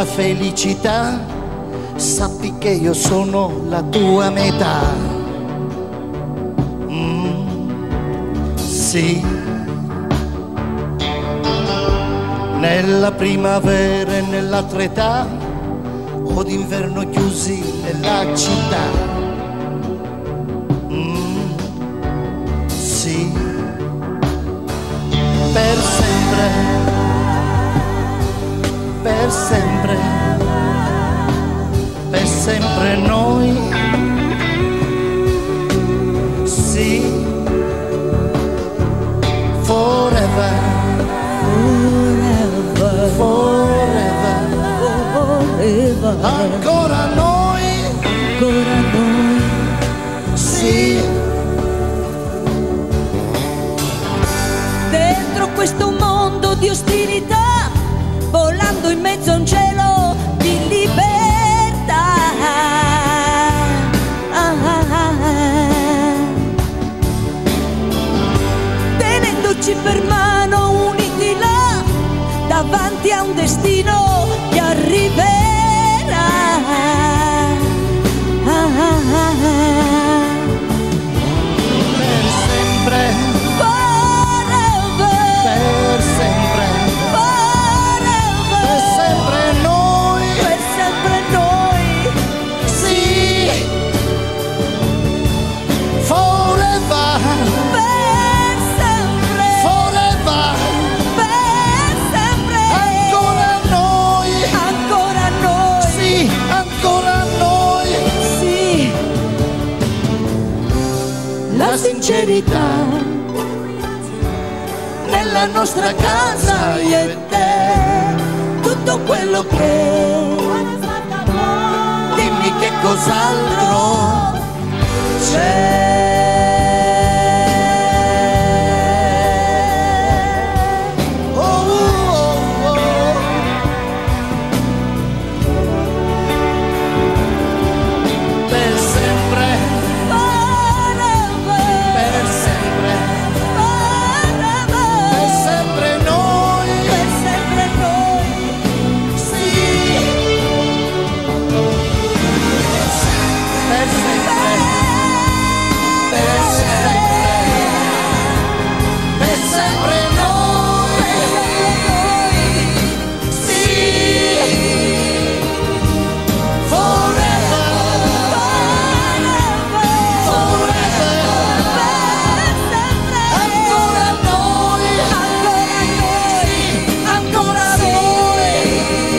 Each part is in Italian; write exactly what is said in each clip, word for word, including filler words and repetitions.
mia felicità, sappi che io sono la tua metà. Mm, sì, nella primavera e nell'altra età o d'inverno chiusi nella città. Mm, sì, per sempre, per sempre, per sempre noi. Sì, forever, forever, forever, forever. Ancora noi, ancora noi. sì. Dentro questo mondo di ostilità, volando in mezzo a un cielo di libertà. Ah, ah, ah. Tenendoci per mano uniti là, davanti a un destino che arriverà. Ah, ah, ah. Per sempre, Forever, per sempre, forever, per sempre noi. per sempre noi. Sì, forever, Per sempre, forever. per sempre. Ancora noi, Ancora noi. sì, ancora noi. Sì. La sincerità nella nostra casa, io e te. Tutto quello che, dimmi che cos'altro c'è. Oh, oh, oh. Per sempre, Forever, per sempre, forever, per sempre noi. per sempre noi. Sì, per sempre, per sempre, per sempre noi. Sì, forever, forever, ancora noi, sì, ancora noi.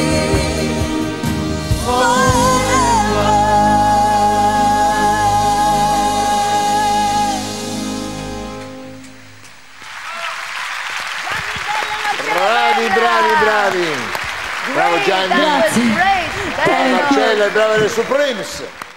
Bravi, bravi, bravi. Bravo Gianni. Grazie. Brava Marcella e brava le Supremes.